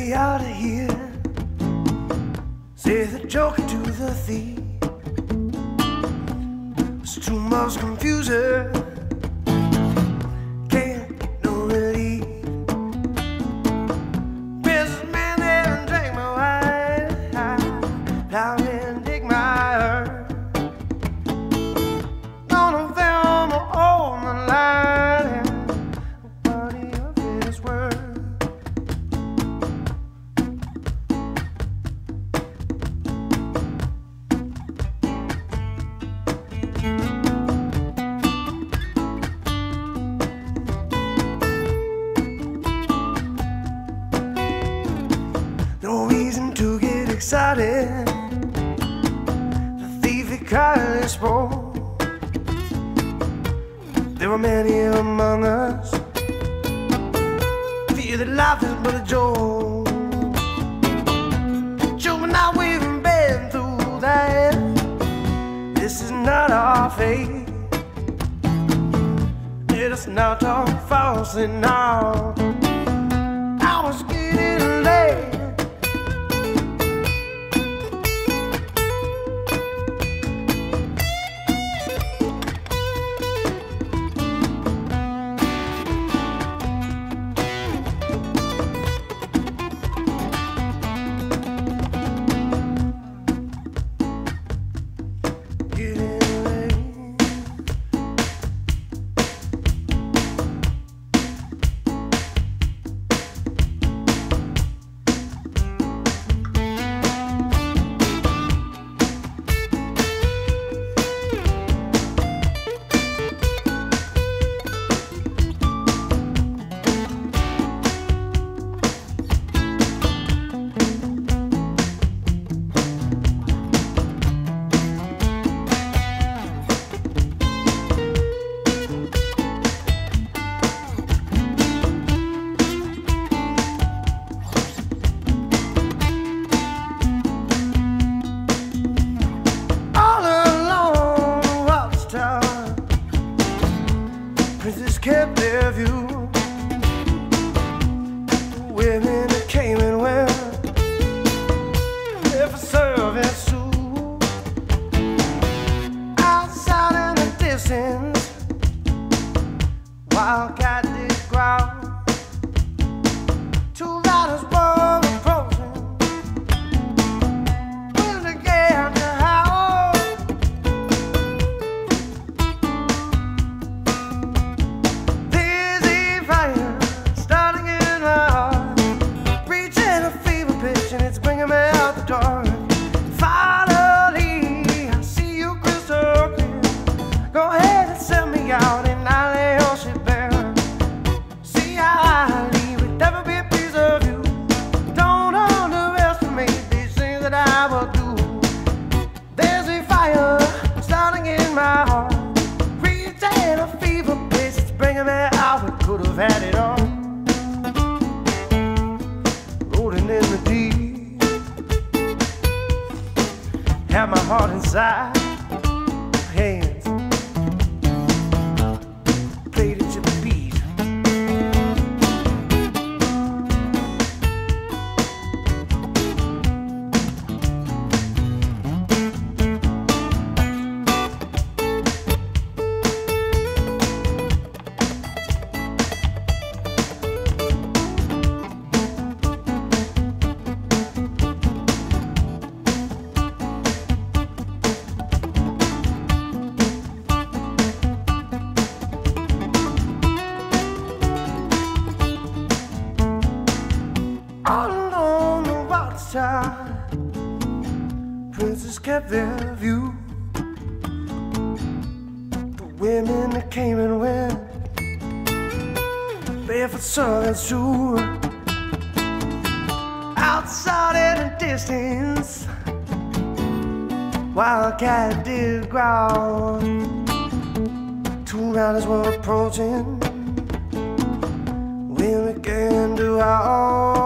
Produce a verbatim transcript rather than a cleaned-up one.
me out of here, say the joker to the thief. It's too much confusion, can't get no relief. Business man there and drink my wine, plow and dig my earth. Gonna film all my line and body of his word. No reason to get excited. The thief he kindly spoke. There were many among us fear that life is but a joke. Joke, now we've been through that. This is not our fate. Let us not talk falsely now. I was getting late. Kept their view. Women that came and went, there for service too. Outside in the distance, wildcat did growl. Two riders were approaching, when they began to howl. Finally, I see you crystal clear. Go ahead and send me out and I'll lay your shit bare. See how I leave with never be a piece of you. Don't underestimate these things that I will do. There's a fire starting in my heart, reaching a fever pitch, it's bringing me out. We could have had it all, rolling in the deep. Have my heart inside hands, played it to the beat. Along the Watchtower, princes kept their view. The women that came and went, barefoot servants too. Outside in the distance, wildcat did growl. Two riders were approaching, we began to howl.